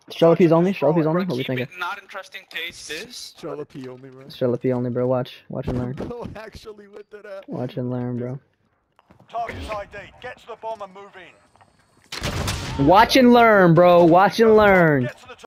Shell-P's only. Shell-P's only. Bro, What we keep thinking? it not interesting taste this. Charlotte P only, bro. Shell-P only, bro. Watch and learn. Bro, actually with that. Watch and learn, bro. Target's ID. Get to the bomb and move in. Watch and learn, bro. Watch and learn. Get to the